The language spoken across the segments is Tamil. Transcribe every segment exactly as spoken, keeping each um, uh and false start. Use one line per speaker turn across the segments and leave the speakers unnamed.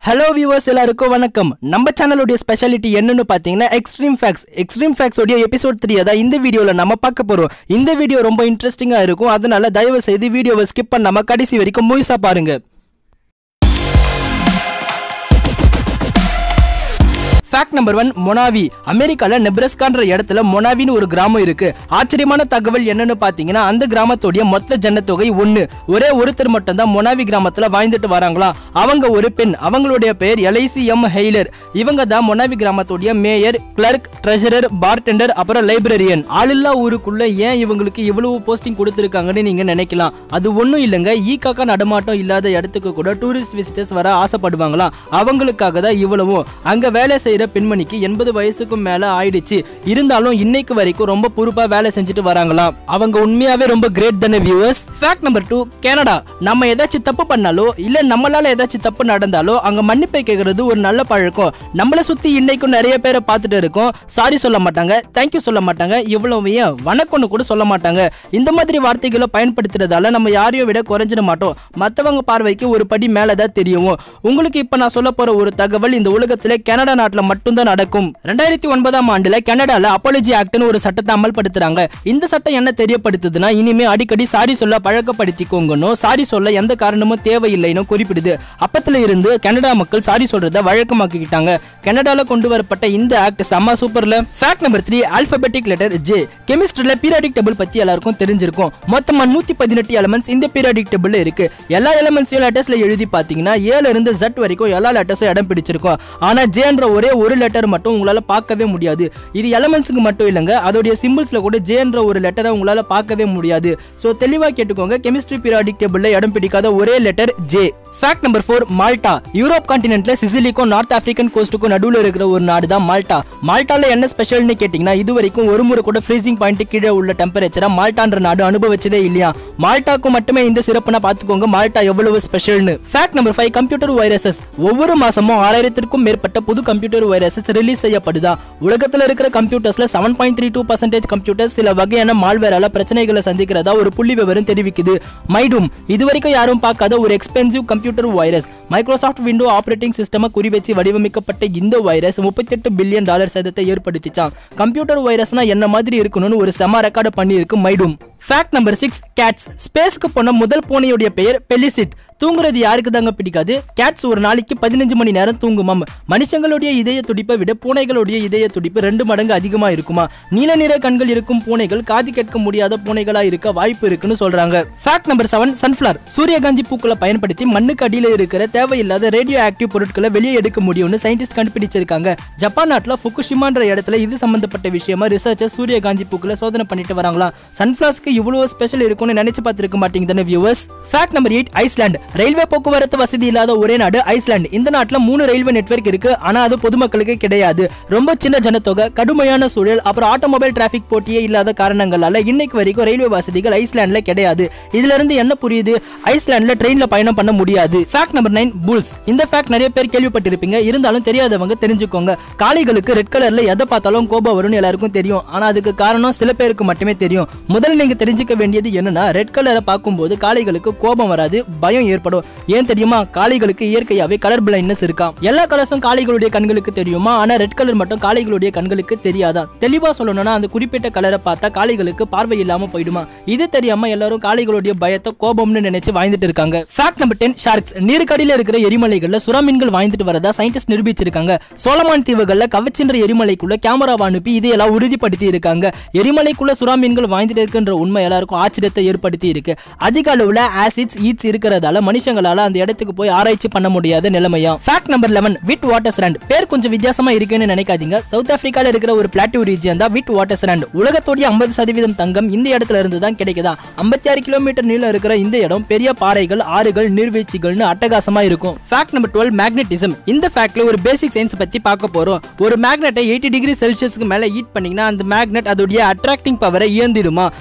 Hello viewers, எல்லாருக்கும் வணக்கம். நம்ம சேனலோட ஸ்பெஷாலிட்டி என்னன்னு பாத்தீங்கன்னா எக்ஸ்ட்ரீம் ஃபேக்ட்ஸ். எக்ஸ்ட்ரீம் ஃபேக்ட்ஸ் ஓட எபிசோட் த்ரீ அத இந்த வீடியோல நம்ம பார்க்க போறோம். இந்த வீடியோ ரொம்ப இன்ட்ரஸ்டிங்கா இருக்கும். அதனால தயவு செய்து வீடியோவை ஸ்கிப் பண்ணாம கடைசி வரைக்கும் முழுசா பாருங்க. Fact number one, Monowi. அமெரிக்கால நெப்ரஸ்கான்ற இடத்துல மொனாவின்னு ஒரு கிராமம் இருக்கு. ஆச்சரியமான தகவல் என்னன்னு பாத்தீங்கன்னா அந்த கிராமத்தோட மொத்த ஜனத்தொகை ஒன்னு. ஒரே ஒருத்தர் மட்டும் தான் மொனாவி கிராமத்துல வாழ்ந்துட்டு வராங்களா. அவங்க ஒரு பெண். அவங்களுடைய பெயர் எலைசி எம் ஹெய்லர். இவங்க தான் மொனாவி கிராமத்தோட மேயர், கிளர்க், ட்ரெஷரர், பார்டெண்டர், அப்புறம் லைப்ரரியன். ஆளில்லா ஊருக்குள்ள ஏன் இவங்களுக்கு இவ்வளவு போஸ்டிங் கொடுத்துருக்காங்கன்னு நீங்க நினைக்கலாம். அது ஒன்னும் இல்லைங்க, ஈ காக்கா நடமாட்டம் இல்லாத இடத்துக்கு கூட டூரிஸ்ட் விசிட்டர்ஸ் வர ஆசைப்படுவாங்களா. அவங்களுக்காக தான் இவ்வளவும். அங்க வேலை செய்யற பெண்மணிக்கு எண்பது வயசுக்கும் மேல ஆயிடுச்சு. இருந்தாலும் இன்னைக்கு வரைக்கும் ரொம்ப பொறுப்பா வேலை செஞ்சுட்டு வராங்களா. அவங்க உண்மையாவே ரொம்ப கிரேட் தானே viewers. Fact number two, Canada. நம்ம ஏதாச்சும் தப்பு பண்ணாலோ இல்ல நம்மளால ஏதாச்சும் தப்பு நடந்தாலோ அங்க மன்னிப்பை கேட்கறது ஒரு நல்ல பழக்கம். நம்மள சுத்தி இன்னைக்கும் நிறைய பேரை பார்த்துட்டு இருக்கோம். சாரி சொல்ல மாட்டாங்க, தேங்க்யூ சொல்ல மாட்டாங்க, இவ்வளவு ஏன் வணக்கம்னு கூட சொல்ல மாட்டாங்க. இந்த மாதிரி வார்த்தைகளை பயன்படுத்துறதால நம்ம யாரையும் விட குறைஞ்சிட மாட்டோம். மற்றவங்க பார்வைக்கு ஒரு படி மேலதான் தெரியும். உங்களுக்கு இப்ப நான் சொல்ல போற ஒரு தகவல் இந்த உலகத்திலே கனடா நாட்டுல மட்டும்தான் நடக்கும். ரெண்டாயிரத்தி ஒன்பதாம் ஆண்டுல கனடால அப்பாலஜி ஆக்ட்னு ஒரு சட்டத்தை அமல்படுத்துறாங்க. இந்த சட்டம் என்ன தெரியப்படுத்துதுன்னா இனிமே அடிக்கடி சாரி சொல்ல பழக்கப்படுத்திக்கோங்கன்னு, சாரி சொல்ல எந்த காரணமும் தேவையில்லைன்னு குறிப்பிடுது. அப்பத்துல இருந்து கனடா மக்கள் சாரி சொல்றத வழக்கமாக்கிட்டாங்க. கனடால கொண்டு வரப்பட்ட இந்த ஆக்ட் செம்ம சூப்பர்ல. Fact number three, alphabetical letter J. கெமிஸ்ட்ரியில பீரியாடிக் டேபிள் பத்தி எல்லாருக்கும் தெரிஞ்சிருக்கும். மொத்தமா நூத்தி பதினெட்டு எலிமெண்ட்ஸ் இந்த பீரியாடிக் டேபிள்ல இருக்கு. எல்லா எலிமெண்ட்ஸையும் லெட்டர்ஸ்ல எழுதி பாத்தீங்கன்னா ஏல இருந்து Z வரைக்கும் எல்லா லெட்டர்ஸும் இடம் பிடிச்சிருக்கும். ஆனா ஜேன்ற ஒரே ஒரு லெட்டர் மட்டும் உங்களால பார்க்கவே முடியாது. இது எலிமெண்ட்ஸ்க்கு மட்டும் இல்லங்க, அதோட சிம்பிள்ஸ்ல கூட ஜேன்ற ஒரு லெட்டரை உங்களால பார்க்கவே முடியாது. சோ தெளிவா கேட்டுக்கோங்க, கெமிஸ்ட்ரி பீரியாடிக் டேபிள்ல இடம் பிடிக்காத ஒரே letter J. Fact number four, Malta. Europe கான்டினென்ட்ல சிசிலிக்கும் நார்த் ஆப்பிரிக்கன் கோஸ்டுக்கும் நடுவுல இருக்கிற ஒரு நாடு தான் மால்டா. மால்டால என்ன ஸ்பெஷல்னு கேட்டீங்கன்னா இது வரைக்கும் ஒரு முறை கூட ஃப்ரீசிங் பாயிண்ட் கீழே உள்ள டெம்பரேச்சரை மால்டான்ற நாடு அனுபவிச்சதே இல்லையா. மால்டாக்கு மட்டுமே இந்த சிறப்புனா பாத்துக்கோங்க மால்டா எவ்வளவு ஸ்பெஷல்னு. Fact number five, computer viruses. ஒவ்வொரு மாசமும் ஆறாயிரத்திற்கும் மேற்பட்ட புது கம்ப்யூட்டர் வைரஸஸ் ரிலீஸ் செய்யப்படுதா. உலகத்துல இருக்கிற கம்ப்யூட்டர்ஸ்ல seven point three two percentage computers சில வகையான மால்வேரால பிரச்சனைகளை சந்திக்கிறதா ஒரு புள்ளி விவரம் தெரிவிக்குது. மைடூம் இதுவரைக்கும் யாரும் பார்க்காத ஒரு expensive computer virus. Microsoft window operating system குறிவச்சு வடிவமைக்கப்பட்ட இந்த வைரஸ் முப்பத்தி எட்டு பில்லியன் டாலர் சேதத்தை ஏற்படுத்திச்சான். கம்ப்யூட்டர் வைரஸ்னா என்ன மாதிரி இருக்கணும்னு ஒரு செம ரெக்கார்டு பண்ணி இருக்கு Mydoom. Fact number six, cats. ஸ்பேஸ்க்கு போன முதல் பூனையுடைய பெயர் பெலிசிட். தூங்குறது யாருக்கு தாங்க பிடிக்காது. கேட்ஸ் ஒரு நாளைக்கு பதினஞ்சு மணி நேரம் தூங்குமாம். மனுஷங்களுடைய இதய துடிப்பை விட பூனைகளுடைய இதய துடிப்பு ரெண்டு மடங்கு அதிகமா இருக்குமா. நீல நிற கண்கள் இருக்கும் பூனைகள் காது கேட்க முடியாத பூனைகளா இருக்க வாய்ப்பு இருக்குன்னு சொல்றாங்க. Fact number seven, sunflower. சூரியகாந்தி பூக்களை பயன்படுத்தி மண்ணுக்கு அடியில இருக்கிற தேவையில்லாத ரேடியோ ஆக்டிவ் பொருட்களை வெளியே எடுக்க முடியும்னு சயின்டிஸ்ட் கண்டுபிடிச்சிருக்காங்க. ஜப்பான் நாட்டுல ஃபுகுஷிமான்ற இடத்துல இது சம்பந்தப்பட்ட விஷயமா ரிசர்ச்சர் சூரியகாந்தி பூக்களை சோதனை பண்ணிட்டு வராங்களா. சன்ஃபிளவர்ஸ்க்கு இவ்வளவு ஸ்பெஷல் இருக்கும்னு நினைச்சு பார்த்திருக்க மாட்டீங்க தானே viewers. Fact number eight, Iceland. Railway போக்குவரத்து வசதி இல்லாத ஒரே நாடு ஐஸ்லாந்து. இந்த நாட்டுல மூணு ரயில்வே நெட்வொர்க் இருக்கு, ஆனா அது பொதுமக்களுக்கு கிடையாது. ரொம்ப சின்ன ஜனத்தொகை, கடுமையான சூழல், அப்புறம் ஆட்டோமொபைல் டிராபிக் போட்டியே இல்லாத காரணங்களால இன்னைக்கு வரைக்கும் ரயில்வே வசதிகள் ஐஸ்லாந்துல கிடையாது. இதுல இருந்து என்ன புரியுது, ஐஸ்லாந்துல ட்ரெயின்ல பயணம் பண்ண முடியாது. Fact number nine, bulls. இந்த ஃபேக்ட் நிறைய பேர் கேள்விப்பட்டிருப்பீங்க, இருந்தாலும் தெரியாதவங்க தெரிஞ்சுக்கோங்க. காளைகளுக்கு ரெட் கலர்ல எதை பார்த்தாலும் கோபம் வரும்னு எல்லாருக்கும் தெரியும். ஆனா அதுக்கு காரணம் சில பேருக்கு மட்டுமே தெரியும். முதல்ல நீங்க தெரிஞ்சுக்க வேண்டியது என்னன்னா ரெட் கலரை பார்க்கும்போது காளைகளுக்கு கோபம் வராது, பயம் ஏற்படும். ஏன் தெரியுமா, காளைகளுக்கு இயற்கையாவே கலர் பிளைண்ட்னஸ் இருக்கா. எல்லா கலர்ஸும் காளைகளுடைய கண்களுக்கு தெரியுமா, ஆனா ரெட் கலர் மட்டும் காளைகளுடைய கண்களுக்கு தெரியாதா. தெளிவா சொல்லணும்னா அந்த குறிப்பிட்ட கலரை பார்த்தா காளைகளுக்கு பார்வை இல்லாம போயிடுமா. இது தெரியாம எல்லாரும் காளைகளுடைய பயத்தை கோபம்னு நினைச்சு வாழ்ந்துட்டு இருக்காங்க. Fact number ten, sharks. நீருக்கடியில இருக்கிற எரிமலைகள்ல சுறா மீன்கள் வாழ்ந்துட்டு வரதா சயின்டிஸ்ட் நிரூபிச்சிருக்காங்க. சோலமான் தீவுகள்ல கவச்சின்ற எரிமலைக்குள்ள கேமராவை அனுப்பி இதையெல்லாம் உறுதிப்படுத்தி இருக்காங்க. எரிமலைக்குள்ள சுறா மீன்கள் வாழ்ந்துட்டு இருக்குன்ற உண்மை எல்லாருக்கும் ஆச்சரியத்தை ஏற்படுத்தி இருக்கு. அதிக அளவுல ஆசிட்ஸ் ஈட்ஸ் இருக்கிறதால மனுஷங்களால அந்த இடத்துக்கு போய் ஆராய்ச்சி பண்ண முடியாத நிலைமையா. ஃபேக்ட் நம்பர் லெவன், விட் வாட்டர்ஸ்ராண்ட். பேர் கொஞ்சம் வித்தியாசமா இருக்குன்னு நினைக்காதீங்க. சவுத் ஆப்பிரிக்கால இருக்கிற ஒரு பிளாட்டியூ ரீஜியன் தான் விட் வாட்டர்ஸ்ராண்ட். உலகத்தோட ஐம்பது சதவீதம் தங்கம் இந்த இடத்துல இருந்து தான் கிடைக்குதா. ஐம்பத்தி ஆறு கிலோமீட்டர் நீளம் இருக்கிற இந்த இடம் பெரிய பாறைகள், ஆறுகள், நீர்வீழ்ச்சிகள்னு அட்டகாசமா இருக்கும். Fact number twelve, magnetism. இந்த ஃபேக்ட்ல ஒரு பேசிக் சயின்ஸ் பத்தி பார்க்க போறோம். ஒரு மேக்னெட்டை எயிட்டி டிகிரி செல்சியஸ்க்கு மேல ஹீட் பண்ணீங்கன்னா அந்த மேக்னெட் அதோட அட்ராக்டிங் பவரை இழந்துடுமா. இன்னும்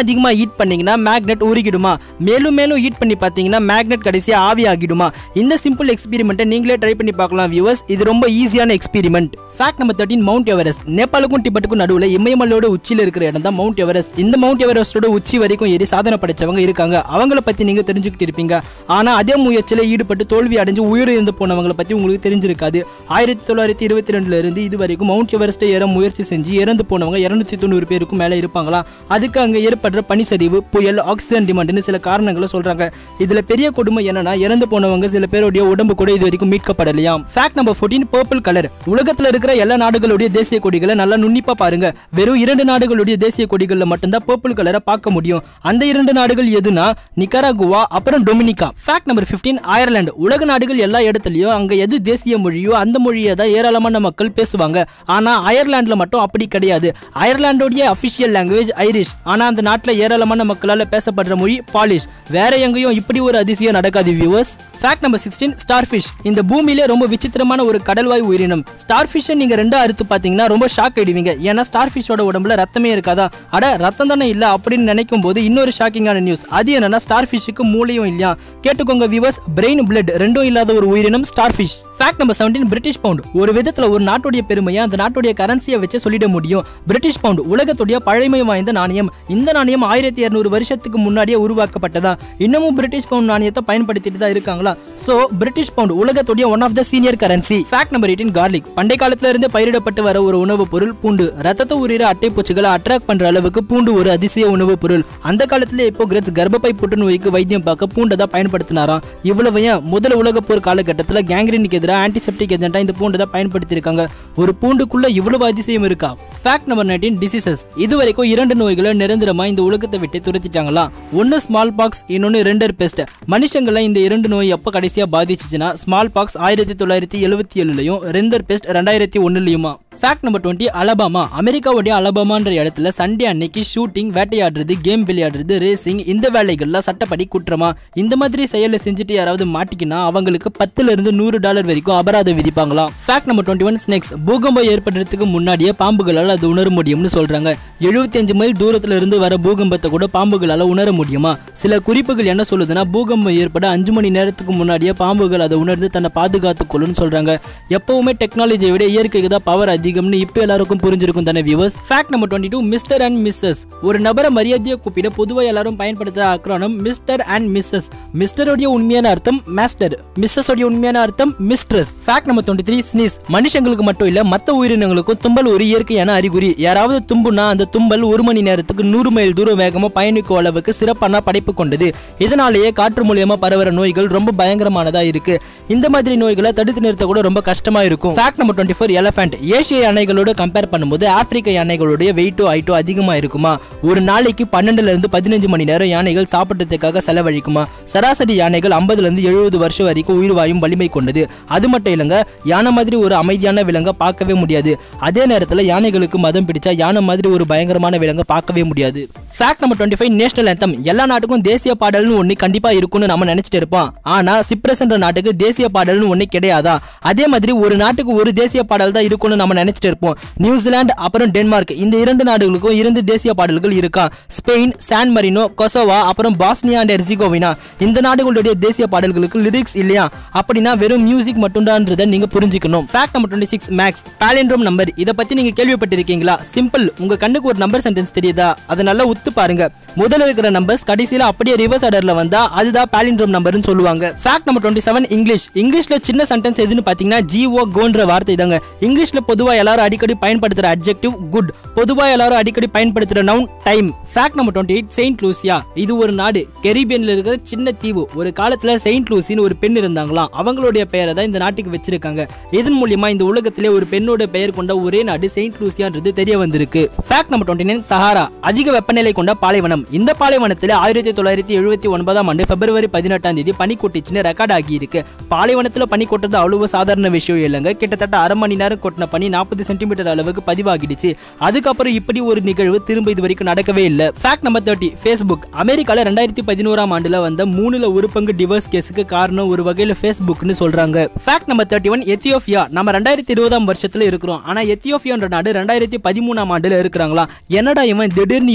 அதிகமா ஹீட் பண்ணீங்கன்னா மேக்னெட் உருகிடுமா, மேலும் மேலும் ஹீட் பண்ணி பார்த்தீங்கன்னா மேக்னெட் கடைசியா ஆவி ஆகிடுமா. இந்த சிம்பிள் எக்ஸ்பெரிமெண்ட்டை நீங்களே ட்ரை பண்ணி பார்க்கலாம் வியூவர்ஸ். இது ரொம்ப ஈஸியான experiment. Fact number thirteen, mount Everest. நேபாளுக்கும் டிபெட்டுக்கும் நடுவில் இமயமலையோட உச்சியில் இருக்கிற இடம் தான் மவுண்ட் எவரெஸ்ட். இந்த மவுண்ட் எவரெஸ்டோட உச்சி வரைக்கும் ஏறி சாதனை படைச்சவங்க இருக்காங்க. அவங்கள பத்தி நீங்க தெரிஞ்சுக்கிட்டு இருப்பீங்க. ஆனா அதே முயற்சியில ஈடுபட்டு தோல்வி அடைஞ்சு உயிரிழந்து போனவங்களை பத்தி உங்களுக்கு தெரிஞ்சிருக்காது. ஆயிரத்தி தொள்ளாயிரத்தி இருபத்தி ரெண்டுல இருந்து இது வரைக்கும் மவுண்ட் எவரெஸ்ட்டை ஏற முயற்சி செஞ்சு இறந்து போனவங்க இருநூத்தி தொண்ணூறு பேருக்கும் மேல இருப்பாங்களா. அதுக்கு அங்க ஏற்படுற பனிச்சரிவு, புயல், ஆக்சிஜன் டிமாண்ட்னு சில காரணங்களை சொல்றாங்க. இதுல பெரிய கொடுமை என்னன்னா இறந்து போனவங்க சில பேருடைய உடம்பு கூட இது வரைக்கும் மீட்கப்படலையாம். ஃபேக்ட் நம்பர் பதினான்கு, பர்பிள் கலர். உலகத்துல இருக்கிற எல்லா நாடுகளுடைய தேசிய கொடிகளை நல்லா நுண்ணிப்பா பாருங்க. வெறும் இரண்டு நாடுகளுடைய தேசிய கொடிகள்ல மட்டும்தான் பர்பிள் கலரை பார்க்க முடியும். அந்த இரண்டு நாடுகள் எதுனா நிகராகுவா அப்புறம் டொமினிகா. ஃபேக்ட் நம்பர் பதினைந்து, அயர்லாந்து. உலக நாடுகள் எல்லா இடத்துலயும் அங்க எது தேசிய மொழியோ அந்த மொழியை தான் ஏராளமான மக்கள் பேசுவாங்க. ஆனா அயர்லாந்துல மட்டும் அப்படி கிடையாது. அயர்லாந்தோடைய அபிஷியல் லாங்குவேஜ் ஐரிஷ். ஆனா அந்த நாட்டுல ஏராளமான மக்களால பேசப்படுற மொழி பாலிஷ். வேற எங்கேயும் இப்படி ஒரு அதிசயம் நடக்காது வியூவர்ஸ். ஃபேக்ட் நம்பர் பதினாறு, ஸ்டார்ஃபிஷ். இந்த பூமியிலே ரொம்ப விசித்திரமான ஒரு கடல்வாய் உயிரினம். ஸ்டார்ஃபிஷை நீங்க ரெண்டா அறுத்து பாத்தீங்கன்னா ரொம்ப ஷாக் ஆயிடுவீங்க. ஏன்னா ஸ்டார்ஃபிஷோட உடம்புல ரத்தமே இருக்காதா. அட ரத்தம் தானே இல்ல அப்படின்னு நினைக்கும் போது இன்னொரு ஷாக்கிங்கான நியூஸ். அது என்னன்னா ஸ்டார்ஃபிஷுக்கு மூளையும் இல்லையா. கேட்டுக்கோங்க வியூவர்ஸ், பிரெயின் பிளட் ரெண்டும் இல்லாத ஒரு உயிரினம் ஸ்டார்ஃபிஷ். ஃபேக்ட் நம்பர் பதினேழு, பிரிட்டிஷ் பவுண்ட். ஒரு விதத்துல ஒரு நாட்டுடைய பெருமையை அந்த நாட்டுடைய கரன்சியை வச்சு சொல்லிட முடியும். பிரிட்டிஷ் பவுண்ட் உலகத்துடைய பழமை வாய்ந்த நாணயம். இந்த நாணயம் ஆயிரத்தி இருநூறு வருஷத்துக்கு முன்னாடியே உருவாக்கப்பட்டதா. இன்னமும் பிரிட்டிஷ் பவுண்ட் நாணயத்தை பயன்படுத்திட்டு தான் இருக்காங்களா. சோ பிரிட்டிஷ் பவுண்ட் உலகத்துடைய one of the senior currency. Fact number eighteen, garlic. பண்டை காலத்துல இருந்து பயிரிடப்பட்டு வர ஒரு உணவு பொருள் பூண்டு. ரத்தத்தை உரிற அட்டை பூச்சிகளை அட்ராக்ட் பண்ற அளவுக்கு பூண்டு ஒரு அதிசய உணவு பொருள். அந்த காலத்துல ஹிப்போக்ரட்ஸ் கர்ப்பப்பை புற்றுநோய்க்கு வைத்தியம் பார்க்க பூண்டை தான் பயன்படுத்தினாராம். இவ்வளவு ஏன் முதல் உலக போர் காலகட்டத்தில் கேங்க்ரீனுக்கு எதிராக ஆன்டிசெப்டிக் ஏஜென்ட்டா இந்த பூண்டை தான் பயன்படுத்தி இருக்காங்க. ஒரு பூண்டுக்குள்ள இவ்வளவு அதிசயம் இருக்கா. ஃபேக்ட் நம்பர் பதினொன்று, டிசீசஸ். இதுவரைக்கும் இரண்டு நோய்களை நிரந்தரமா இந்த உலகத்தை விட்டு துரத்திட்டாங்களா. ஒன்னு ஸ்மால் பாக்ஸ், இன்னொன்னு ரெண்டர் பெஸ்ட். மனுஷங்களை இந்த இரண்டு நோய் எப்ப கடைசியா பாதிச்சுச்சுன்னா ஸ்மால் பாக்ஸ் ஆயிரத்தி தொள்ளாயிரத்தி எழுபத்தி ஏழுலயும் ரெண்டர் பெஸ்ட் ரெண்டாயிரத்தி ஒன்னுலயுமா. ஃபேக்ட் நம்பர் இருபது, அலபாமா. அமெரிக்காவுடைய அலபாமான்ற இடத்துல சண்டே அன்னைக்கு ஷூட்டிங், வேட்டையாடுறது, கேம் விளையாடுறது, ரேசிங் இந்த வேலைகள்லாம் சட்டப்படி குற்றமா. இந்த மாதிரி செயலை செஞ்சுட்டு யாராவது மாட்டிக்கினா அவங்களுக்கு பத்துல இருந்து நூறு டாலர் வரைக்கும் அபராதம் விதிப்பாங்களாம். ஃபேக்ட் நம்பர் இருபத்தி ஒன்று, ஸ்னேக்ஸ். பூகம்பம் ஏற்படுறதுக்கு முன்னாடியே பாம்புகளால் அது உணர முடியும்னு சொல்றாங்க. எழுபத்தி அஞ்சு மைல் தூரத்துல இருந்து வர பூகம்பத்தை கூட பாம்புகளால உணர முடியுமா. சில குறிப்புகள் என்ன சொல்லுதுன்னா பூகம்பம் ஏற்பட அஞ்சு மணி நேரத்துக்கு முன்னாடியே பாம்புகள் அதை உணர்ந்து தன்னை பாதுகாத்துக்கொள்ளுன்னு சொல்றாங்க. எப்பவுமே டெக்னாலஜியை விட இயற்கைக்கு தான் பவர் அதிகம்னு இப்ப எல்லாருக்கும் புரிஞ்சிருக்கும் தானே வியூவர்ஸ். ஃபேக்ட் நம்பர் இருபத்தி ரெண்டு, மிஸ்டர் அண்ட் மிஸ்ஸஸ். ஒரு நபரை மரியாதையை கூப்பிட பொதுவாக எல்லாரும் பயன்படுத்துற அக்ரோனம் மிஸ்டர் அண்ட் மிஸ்ஸஸ். மிஸ்டருடைய உண்மையான அர்த்தம் மாஸ்டர், மிஸ்ஸஸ் உடைய உண்மையான அர்த்தம் மிஸ்ட்ரஸ். ஃபேக்ட் நம்பர் இருபத்தி மூன்று, ஸ்னீஸ். மனுஷங்களுக்கு மட்டும் இல்ல மற்ற உயிரினங்களுக்கும் தும்பல் ஒரு இயற்கையான அறிகுறி. யாராவது தும்புனா அந்த தும்பல் ஒரு மணி நேரத்துக்கு நூறு மைல் தூரம் வேகமா பயணிக்கும் அளவுக்கு சிறப்பான படைப்பு கொண்டது. இதனாலேயே காற்று மூலியமா பரவற நோய்கள் ரொம்ப பயங்கரமானதா இருக்கு. இந்த மாதிரி நோய்களை தடுத்து நிறுத்த கூட ரொம்ப கஷ்டமா இருக்கும். ஃபேக்ட் நம்பர் இருபத்தி நான்கு, எலிஃபண்ட். ஏசிய யானைகளோட கம்பேர் பண்ணும்போது ஆப்பிரிக்க யானைகளுடைய வெயிட்டோ ஹைட்டோ அதிகமா இருக்குமா. ஒரு நாளைக்கு பன்னெண்டுல இருந்து பதினஞ்சு மணி நேரம் யானைகள் சாப்பிட்டதுக்காக செலவழிக்குமா. சராசரி யானைகள் ஐம்பதுல இருந்து எழுபது வருஷம் வரைக்கும் உயிர் வாயும் வலிமை கொண்டது. அது மட்டும் இல்லைங்க, யானை மாதிரி ஒரு அமைதியான விலங்கை பார்க்கவே முடியாது. அதே நேரத்தில் யானைகளுக்கு மதம் பிடிச்சா யானை மாதிரி ஒரு பயங்கரமான விலங்கை பார்க்கவே முடியாது. ஃபேக்ட் நம்பர் இருபத்தி ஐந்து, நேஷனல் ஆந்தம். எல்லா நாட்டுக்கும் தேசிய பாடல்னு ஒண்ணு கண்டிப்பா இருக்கும்னு நம்ம நினைச்சிட்டு இருப்போம். ஆனா சிப்ரஸ்ன்ற நாட்டுக்கு தேசிய பாடல்னு ஒண்ணு கிடையாதா. அதே மாதிரி ஒரு நாட்டுக்கு ஒரு தேசிய பாடல் தான் இருக்கும்னு நம்ம நினைச்சிட்டு இருப்போம். நியூசிலாந்து அப்புறம் டென்மார்க் இந்த இரண்டு நாடுகளுக்கும் இரண்டு தேசிய பாடல்கள் இருக்கா. ஸ்பெயின், சான் மரினோ, கொசோவா அப்புறம் பாஸ்னியா அண்ட் ஹெர்சிகோவினா இந்த நாடுகளுடைய தேசிய பாடல்களுக்கு லிரிக்ஸ் இல்லையா. அப்படின்னா வெறும் மியூசிக் மட்டும்தான்றதை நீங்க புரிஞ்சுக்கணும். ஃபேக்ட் நம்பர் இருபத்தி ஆறு, மேக்ஸ். Palindrome number. இதை பத்தி நீங்க கேள்விப்பட்டிருக்கீங்களா. சிம்பிள். உங்க கண்ணுக்கு ஒரு நம்பர் சென்டென்ஸ் தெரியுதா, அதை நல்லா உத்து பாருங்க. முதல்ல இருக்கிற நம்பர்ஸ் கடைசியில அப்படியே ரிவர்ஸ் ஆர்டர்ல வந்தா அதுதான் பாலிண்ட்ரோம் நம்பர்னு சொல்லுவாங்க. ஃபேக்ட் நம்பர் இருபத்தி ஏழு, இங்கிலீஷ். இங்கிலீஷ்ல சின்ன சென்டென்ஸ் எதுன்னு பாத்தீங்கன்னா ஜி ஓ கோன்ற வார்த்தை தாங்க. இங்கிலீஷ்ல பொதுவா எல்லாரும் அடிக்கடி பயன்படுத்துற அட்ஜெக்டிவ் குட். பொதுவா எல்லாரும் அடிக்கடி பயன்படுத்துற நவுன் டைம். ஃபேக்ட் நம்பர் இருபத்தி எட்டு, செயின்ட் லூசியா. இது ஒரு நாடு, கரீபியன்ல இருக்கிற சின்ன தீவு. ஒரு காலத்துல செயின்ட் லூசின்னு ஒரு பெண் இருந்தாங்களாம். அவங்களுடைய பெயரை தான் இந்த நாட்டுக்கு வச்சிருக்காங்க. இதன் மூலியமா இந்த உலகத்திலே ஒரு பெண்ணோட பெயர் கொண்ட ஒரே நாடு செயின்ட் லூசியான்றது தெரிய வந்திருக்கு. ஃபேக்ட் நம்பர் இருபத்தி ஒன்பது, சஹாரா. அதிக வெப்பநிலை கொண்ட பாலைவனம். இந்த பாலைவனத்தில் ஆயிரத்தி தொள்ளாயிரத்தி எழுபத்தி ஒன்பதாம் ஆண்டு பிப்ரவரி பதினெட்டாம் தேதி பனி கொட்டிச்சுன்னு ரெக்கார்ட் ஆகி இருக்கு. பாலைவனத்தில் பனி கொட்டுறது அவ்வளவு சாதாரண விஷயம் இல்லைங்க. கிட்டத்தட்ட அரை மணி நேரம் கொட்டின பனி நாற்பது சென்டிமீட்டர் அளவுக்கு பதிவாகிடுச்சு. அதுக்கப்புறம் இப்படி ஒரு நிகழ்வு திரும்ப இது வரைக்கும் நடக்கவே இல்லை. ஃபேக்ட் நம்பர் முப்பது, ஃபேஸ்புக். அமெரிக்கால ரெண்டாயிரத்தி பதினோராம் ஆண்டுல வந்த மூணுல ஒரு பங்கு டிவோர்ஸ் கேஸுக்கு காரணம் ஒரு வகையில ஃபேஸ்புக்னு சொல்றாங்க. ஃபேக்ட் நம்பர் முப்பத்தி ஒன்று, எத்தியோப்பியா. நம்ம ரெண்டாயிரத்தி இருபதாம் வருஷத்துல இருக்கிறோம். ஆனா எத்தியோப்பியான்ற நாடு ரெண்டாயிரத்தி பதிமூணாம் ஆண்டுல இருக்கிறாங்களா. என்னடா இவன் திடீர்னு இப்படி குழப்ப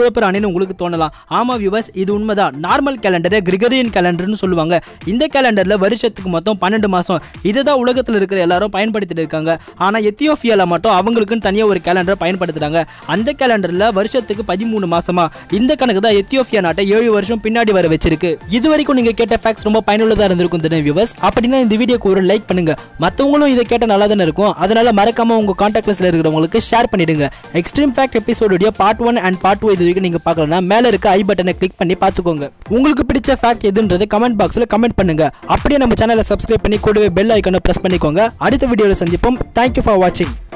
சொதப்பு ராணின்னு உங்களுக்கு தோணலாம். ஆமா வியூவர்ஸ், இது உண்மைதான். நார்மல் கேலண்டரை கிரிகரியன் கேலண்டர்னு சொல்லுவாங்க. இந்த கேலண்டர்ல வருஷத்துக்கு மொத்தம் பன்னெண்டு மாசம். இதுதான் உலகத்தில் இருக்கிற எல்லாரும் பயன்படுத்திட்டு இருக்காங்க. ஆனா எத்தியோப்பியால மட்டும் அவங்களுக்குன்னு தனியா ஒரு கேலண்டரை பயன்படுத்துறாங்க. அந்த கேலண்டர்ல வருஷத்துக்கு பதிமூணு மாசமா. இந்த கணக்கு தான் எத்தியோப்பியா நாட்டை ஏழு வருஷம் பின்னாடி வர வச்சிருக்கு. இது வரைக்கும் நீங்க கேட்ட ஃபேக்ட்ஸ் ரொம்ப பயனுள்ளதா இருந்திருக்கும் தானே வியூவர்ஸ்? அப்படின்னா இந்த வீடியோக்கு ஒரு லைக் பண்ணுங்க. மத்தவங்களும் இதை கேட்ட நல்லா தானே இருக்கும். அதனால மறக்காம உங்க கான்டாக்ட் லிஸ்ட்ல இருக்கிறவங்களுக்கு ஷேர் பண்ணிடுங்க. எக்ஸ்ட்ரீம் ஃபேக்ட் எபிசோடுடைய part one and part two இது வரைக்கும் நீங்க பார்க்கலனா மேல இருக்க ஐ பட்டனை கிளிக் பண்ணி பாத்துக்கோங்க. உங்களுக்கு பிடிச்ச ஃபேக்ட் எதுன்றதை கமெண்ட் பாக்ஸ்ல கமெண்ட் பண்ணுங்க. அப்படியே நம்ம சேனலை சப்ஸ்கிரைப் பண்ணி கூடவே பெல் ஐகானை பிரஸ் பண்ணிக்கோங்க. அடுத்த வீடியோல சந்திப்போம். தேங்க்யூ ஃபார் வாட்சிங்.